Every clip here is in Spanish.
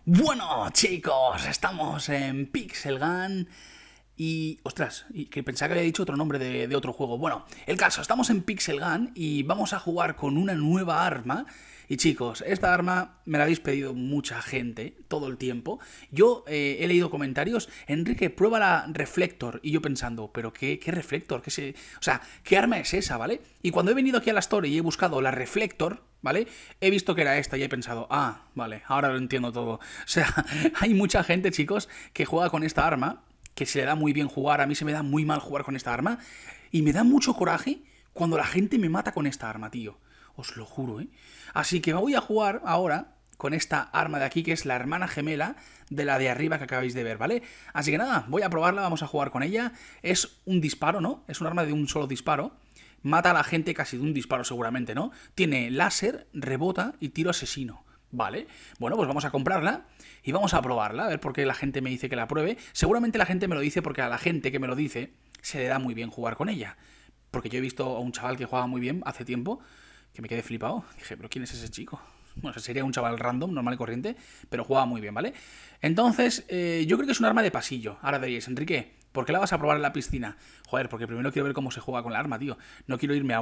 Bueno, chicos, estamos en Pixel Gun y... Ostras, y que pensaba que había dicho otro nombre de otro juego. Bueno, el caso, estamos en Pixel Gun y vamos a jugar con una nueva arma. Y chicos, esta arma me la habéis pedido mucha gente todo el tiempo. Yo he leído comentarios, Enrique, prueba la Reflector. Y yo pensando, ¿pero qué Reflector? O sea, ¿qué arma es esa, vale? Y cuando he venido aquí a la Store y he buscado la Reflector, ¿vale? He visto que era esta y he pensado, ah, vale, ahora lo entiendo todo. O sea, hay mucha gente, chicos, que juega con esta arma, que se le da muy bien jugar, a mí se me da muy mal jugar con esta arma, y me da mucho coraje cuando la gente me mata con esta arma, tío. Os lo juro, ¿eh? Así que me voy a jugar ahora con esta arma de aquí, que es la hermana gemela de la de arriba que acabáis de ver, ¿vale? Así que nada, voy a probarla, vamos a jugar con ella. Es un disparo, ¿no? Es un arma de un solo disparo. Mata a la gente casi de un disparo seguramente, ¿no? Tiene láser, rebota y tiro asesino. Vale, bueno, pues vamos a comprarla y vamos a probarla, a ver por qué la gente me dice que la pruebe. Seguramente la gente me lo dice porque a la gente que me lo dice se le da muy bien jugar con ella. Porque yo he visto a un chaval que jugaba muy bien hace tiempo, que me quedé flipado. Dije, ¿pero quién es ese chico? Bueno, sería un chaval random, normal y corriente, pero jugaba muy bien, ¿vale? Entonces, yo creo que es un arma de pasillo. Ahora diréis, Enrique, ¿por qué la vas a probar en la piscina? Joder, porque primero quiero ver cómo se juega con la arma, tío. No quiero irme a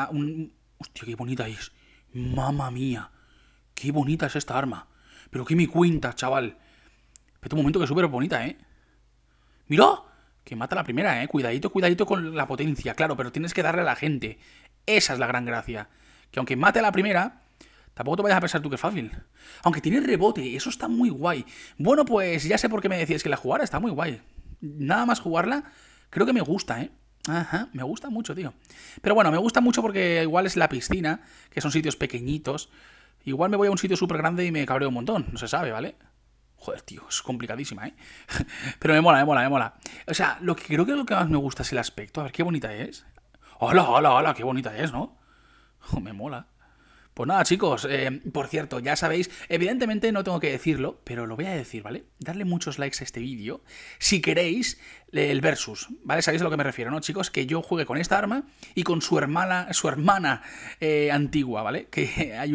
Hostia, qué bonita es. Mamma mía. Qué bonita es esta arma. Pero qué me cuentas, chaval. Espera un momento, que es súper bonita, ¿eh? ¡Mira! Que mata la primera, ¿eh? Cuidadito, cuidadito con la potencia, claro, pero tienes que darle a la gente. Esa es la gran gracia. Que aunque mate a la primera, tampoco te vayas a pensar tú que es fácil. Aunque tiene rebote, eso está muy guay. Bueno, pues ya sé por qué me decías que la jugara, está muy guay. Nada más jugarla, creo que me gusta, ¿eh? Ajá, me gusta mucho, tío. Pero bueno, me gusta mucho porque igual es la piscina, que son sitios pequeñitos. Igual me voy a un sitio súper grande y me cabreo un montón, no se sabe, ¿vale? Joder, tío, es complicadísima, ¿eh? Pero me mola, me mola, me mola. O sea, lo que creo que lo que más me gusta es el aspecto. A ver qué bonita es. ¡Hola, hola, hola! ¡Qué bonita es!, ¿no? Me mola. Pues nada, chicos, por cierto, ya sabéis, evidentemente no tengo que decirlo, pero lo voy a decir, ¿vale? Darle muchos likes a este vídeo si queréis el versus, ¿vale? Sabéis a lo que me refiero, ¿no, chicos? Que yo juegue con esta arma y con su hermana antigua, ¿vale? Que hay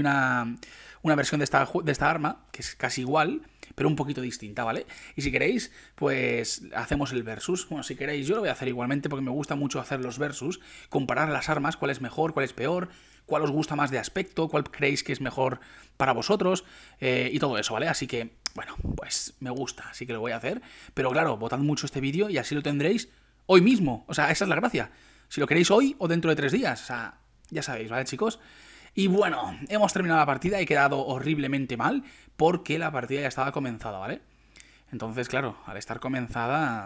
una versión de esta arma que es casi igual, pero un poquito distinta, ¿vale? Y si queréis, pues hacemos el versus. Bueno, si queréis, yo lo voy a hacer igualmente porque me gusta mucho hacer los versus, comparar las armas, cuál es mejor, cuál es peor, cuál os gusta más de aspecto, cuál creéis que es mejor para vosotros y todo eso, ¿vale? Así que, bueno, pues me gusta, así que lo voy a hacer. Pero claro, votad mucho este vídeo y así lo tendréis hoy mismo. O sea, esa es la gracia. Si lo queréis hoy o dentro de 3 días. O sea, ya sabéis, ¿vale, chicos? Y bueno, hemos terminado la partida, he quedado horriblemente mal porque la partida ya estaba comenzada, ¿vale? Entonces, claro, al estar comenzada...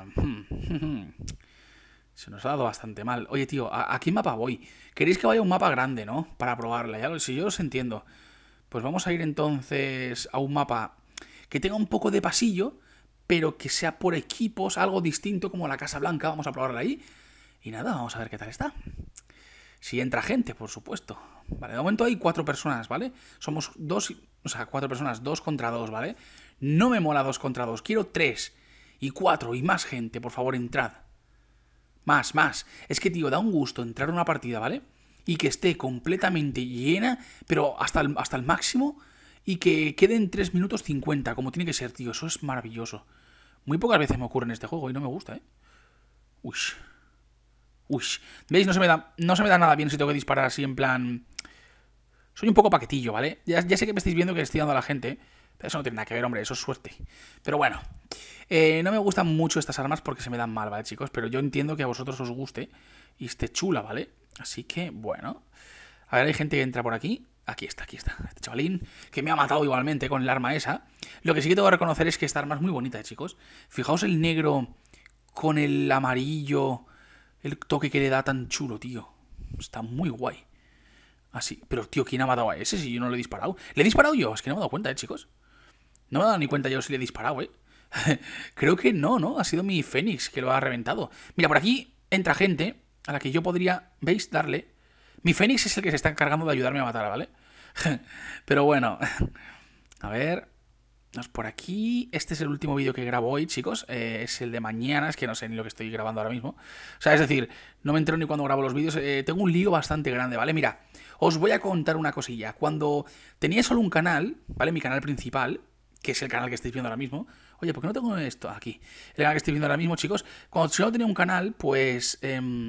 se nos ha dado bastante mal. Oye, tío, ¿a qué mapa voy? Queréis que vaya a un mapa grande, ¿no? Para probarla, si yo os entiendo. Pues vamos a ir entonces a un mapa que tenga un poco de pasillo, pero que sea por equipos, algo distinto como la Casa Blanca. Vamos a probarla ahí. Y nada, vamos a ver qué tal está. Si entra gente, por supuesto. Vale, de momento hay 4 personas, ¿vale? Somos 2, o sea, 4 personas, 2 contra 2, ¿vale? No me mola 2 contra 2, quiero 3 y 4 y más gente, por favor, entrad. Más. Es que, tío, da un gusto entrar a una partida, ¿vale? Y que esté completamente llena, pero hasta el máximo, y que quede en 3 minutos 50, como tiene que ser, tío. Eso es maravilloso. Muy pocas veces me ocurre en este juego y no me gusta, ¿eh? Uy, ¿veis? No se me da nada bien si tengo que disparar así en plan... Soy un poco paquetillo, ¿vale? Ya sé que me estáis viendo que le estoy dando a la gente, pero eso no tiene nada que ver, hombre, eso es suerte. Pero bueno, no me gustan mucho estas armas porque se me dan mal, ¿vale, chicos? Pero yo entiendo que a vosotros os guste y esté chula, ¿vale? Así que, bueno. A ver, hay gente que entra por aquí. Aquí está. Este chavalín que me ha matado igualmente con el arma esa. Lo que sí que tengo que reconocer es que esta arma es muy bonita, chicos. Fijaos el negro con el amarillo, el toque que le da tan chulo, tío. Está muy guay. Así, pero tío, ¿quién ha matado a ese si yo no le he disparado? ¿Le he disparado yo? Es que no me he dado cuenta, chicos. No me he dado ni cuenta yo si le he disparado, Creo que no. Ha sido mi Fénix que lo ha reventado. Mira, por aquí entra gente a la que yo podría, ¿veis? Darle. Mi Fénix es el que se está encargando de ayudarme a matar, ¿vale? Pero bueno. A ver. Por aquí. Este es el último vídeo que grabo hoy, chicos. Es el de mañana. Es que no sé ni lo que estoy grabando ahora mismo. O sea, es decir, no me entero ni cuando grabo los vídeos. Tengo un lío bastante grande, ¿vale? Mira, os voy a contar una cosilla. Cuando tenía solo un canal, ¿vale? Mi canal principal, que es el canal que estáis viendo ahora mismo. Oye, ¿por qué no tengo esto aquí? El canal que estáis viendo ahora mismo, chicos. Cuando yo tenía un canal, pues...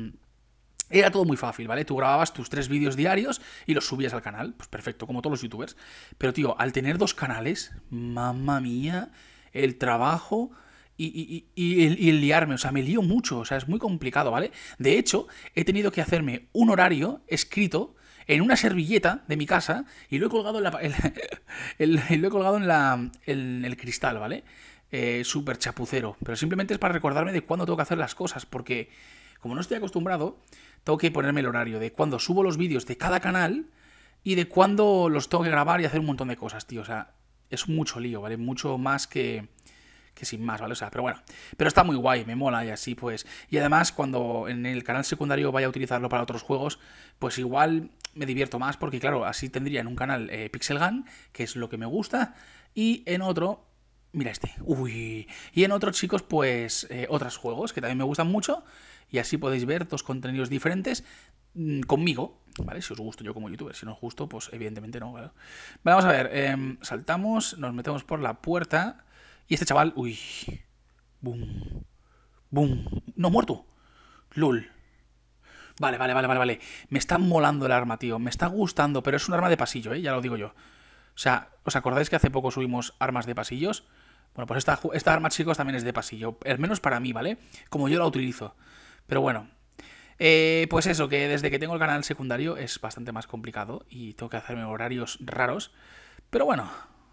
era todo muy fácil, ¿vale? Tú grababas tus 3 vídeos diarios y los subías al canal. Pues perfecto, como todos los youtubers. Pero, tío, al tener 2 canales, mamma mía, el trabajo y el liarme. O sea, me lío mucho. O sea, es muy complicado, ¿vale? De hecho, he tenido que hacerme un horario escrito en una servilleta de mi casa y lo he colgado lo he colgado en el cristal, ¿vale? Súper chapucero. Pero simplemente es para recordarme de cuándo tengo que hacer las cosas, porque como no estoy acostumbrado, tengo que ponerme el horario de cuándo subo los vídeos de cada canal y de cuándo los tengo que grabar y hacer un montón de cosas, tío. O sea, es mucho lío, ¿vale? Mucho más que sin más, ¿vale? O sea, pero bueno, pero está muy guay, me mola y así pues. Y además, cuando en el canal secundario vaya a utilizarlo para otros juegos, pues igual me divierto más porque, claro, así tendría en un canal Pixel Gun, que es lo que me gusta, y en otro, mira este, uy, y en otros, chicos, pues otros juegos que también me gustan mucho, y así podéis ver 2 contenidos diferentes conmigo, ¿vale? Si os gusto yo como youtuber, si no os gusto, pues evidentemente no, ¿vale? Vamos a ver, saltamos, nos metemos por la puerta. Y este chaval, uy, boom, boom, no, muerto, lol. Vale. Me está molando el arma, tío, me está gustando, pero es un arma de pasillo, ya lo digo yo. O sea, ¿os acordáis que hace poco subimos armas de pasillos? Bueno, pues esta arma, chicos, también es de pasillo, al menos para mí, ¿vale? Como yo la utilizo. Pero bueno, pues eso, que desde que tengo el canal secundario es bastante más complicado y tengo que hacerme horarios raros. Pero bueno,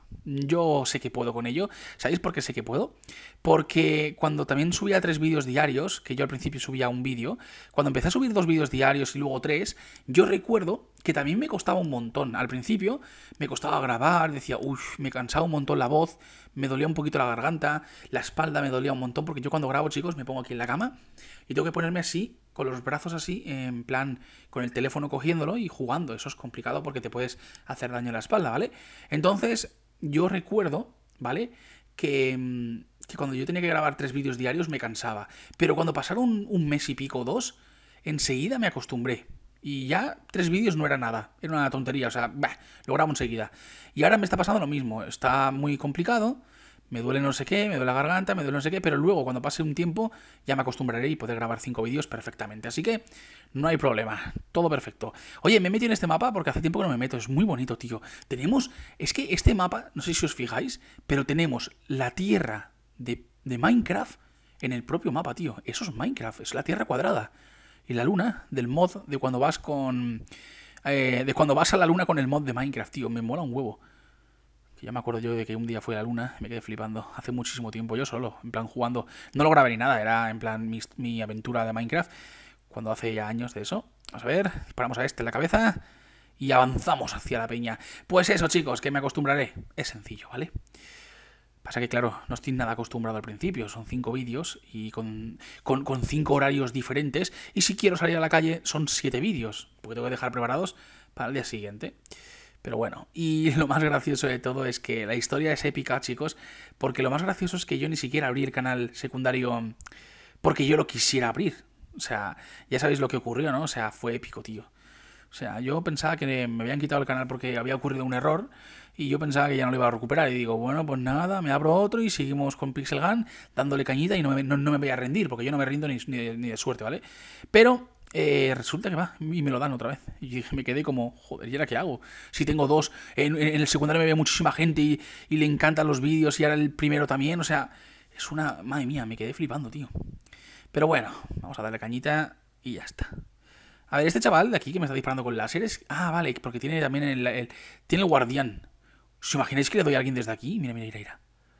yo sé que puedo con ello. ¿Sabéis por qué sé que puedo? Porque cuando también subía 3 vídeos diarios, que yo al principio subía un vídeo, cuando empecé a subir 2 vídeos diarios y luego 3, yo recuerdo que también me costaba un montón. Al principio me costaba grabar, decía, uff, me cansaba un montón la voz, me dolía un poquito la garganta, la espalda me dolía un montón, porque yo cuando grabo, chicos, me pongo aquí en la cama y tengo que ponerme así, con los brazos así, en plan, con el teléfono cogiéndolo y jugando. Eso es complicado porque te puedes hacer daño en la espalda, ¿vale? Entonces, yo recuerdo, ¿vale? Que cuando yo tenía que grabar 3 vídeos diarios me cansaba. Pero cuando pasaron un mes y pico o 2, enseguida me acostumbré. Y ya 3 vídeos no era nada, era una tontería, o sea, lo grabo enseguida. Y ahora me está pasando lo mismo, está muy complicado, me duele no sé qué, me duele la garganta, me duele no sé qué, pero luego cuando pase un tiempo ya me acostumbraré y poder grabar 5 vídeos perfectamente. Así que no hay problema, todo perfecto. Oye, me he metido en este mapa porque hace tiempo que no me meto, es muy bonito, tío. Es que este mapa, no sé si os fijáis, pero tenemos la tierra de Minecraft en el propio mapa, tío. Eso es Minecraft, es la tierra cuadrada. Y la luna del mod de cuando vas con... de cuando vas a la luna con el mod de Minecraft, tío. Me mola un huevo. Que ya me acuerdo yo de que un día fui a la luna y me quedé flipando. Hace muchísimo tiempo, yo solo, en plan jugando. No lo grabé ni nada, era en plan mi aventura de Minecraft. Cuando hace ya años de eso. Vamos a ver, disparamos a este en la cabeza y avanzamos hacia la peña. Pues eso, chicos, que me acostumbraré. Es sencillo, ¿vale? Pasa que, claro, no estoy nada acostumbrado al principio. Son 5 vídeos y con 5 horarios diferentes. Y si quiero salir a la calle, son 7 vídeos. Porque tengo que dejar preparados para el día siguiente. Pero bueno, y lo más gracioso de todo es que la historia es épica, chicos. Porque lo más gracioso es que yo ni siquiera abrí el canal secundario porque yo lo quisiera abrir. O sea, ya sabéis lo que ocurrió, ¿no? O sea, fue épico, tío. O sea, yo pensaba que me habían quitado el canal porque había ocurrido un error y yo pensaba que ya no lo iba a recuperar. Y digo, bueno, pues nada, me abro otro y seguimos con Pixel Gun dándole cañita y no me voy a rendir porque yo no me rindo ni de suerte, ¿vale? Pero resulta que va y me lo dan otra vez. Y me quedé como, joder, ¿y ahora qué hago? Si tengo 2, en el secundario me ve muchísima gente y le encantan los vídeos y ahora el primero también. O sea, es una... Madre mía, me quedé flipando, tío. Pero bueno, vamos a darle cañita y ya está. A ver, este chaval de aquí que me está disparando con láseres... Ah, vale, porque tiene también tiene el guardián. ¿Os imagináis que le doy a alguien desde aquí? Mira, mira.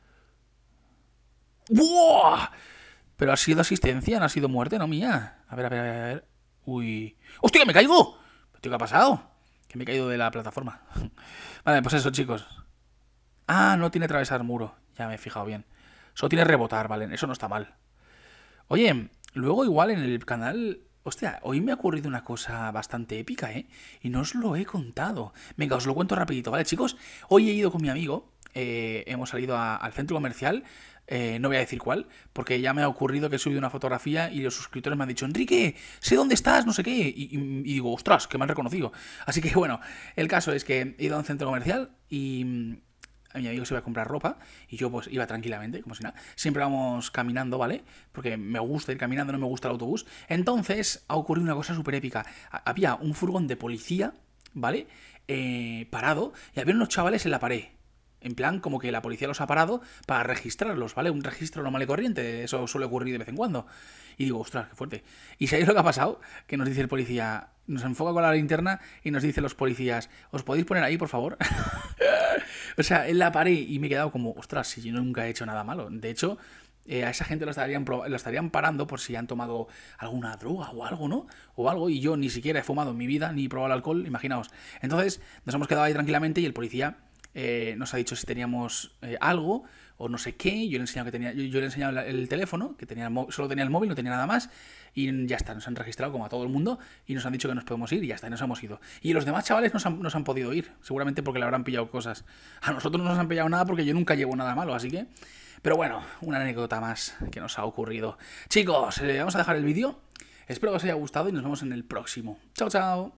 ¡Buah! Pero ha sido asistencia, no ha sido muerte, no mía. A ver. Uy. ¡Hostia, que me caigo! ¿Qué ha pasado? Que me he caído de la plataforma. Vale, pues eso, chicos. Ah, no tiene atravesar muro. Ya me he fijado bien. Solo tiene rebotar, vale. Eso no está mal. Oye, luego igual en el canal... Hostia, hoy me ha ocurrido una cosa bastante épica, ¿eh? Y no os lo he contado. Venga, os lo cuento rapidito, ¿vale, chicos? Hoy he ido con mi amigo, hemos salido al centro comercial, no voy a decir cuál, porque ya me ha ocurrido que he subido una fotografía y los suscriptores me han dicho, Enrique, sé dónde estás, no sé qué, y digo, ostras, que me han reconocido. Así que bueno, el caso es que he ido a un centro comercial y... mi amigo se iba a comprar ropa y yo pues iba tranquilamente, como si nada. Siempre vamos caminando, ¿vale? Porque me gusta ir caminando, no me gusta el autobús. Entonces ha ocurrido una cosa súper épica. Había un furgón de policía, ¿vale? Parado, y había unos chavales en la pared. En plan, como que la policía los ha parado para registrarlos, ¿vale? Un registro normal y corriente, eso suele ocurrir de vez en cuando. Y digo, ostras, qué fuerte. ¿Y sabéis lo que ha pasado? Que nos dice el policía, nos enfoca con la linterna y nos dice los policías, ¿os podéis poner ahí, por favor? O sea, en la pared, y me he quedado como, ostras, si yo nunca he hecho nada malo. De hecho, a esa gente lo estarían parando por si han tomado alguna droga o algo, ¿no? O algo, y yo ni siquiera he fumado en mi vida, ni he probado el alcohol, imaginaos. Entonces, nos hemos quedado ahí tranquilamente y el policía nos ha dicho si teníamos algo o no sé qué. Yo le he enseñado que tenía, yo le he enseñado el teléfono, que tenía solo tenía el móvil, no tenía nada más, y ya está, nos han registrado como a todo el mundo y nos han dicho que nos podemos ir y ya está, y nos hemos ido. Y los demás chavales nos han podido ir, seguramente porque le habrán pillado cosas. A nosotros no nos han pillado nada porque yo nunca llevo nada malo, así que... Pero bueno, una anécdota más que nos ha ocurrido. Chicos, vamos a dejar el vídeo. Espero que os haya gustado y nos vemos en el próximo. Chao, chao.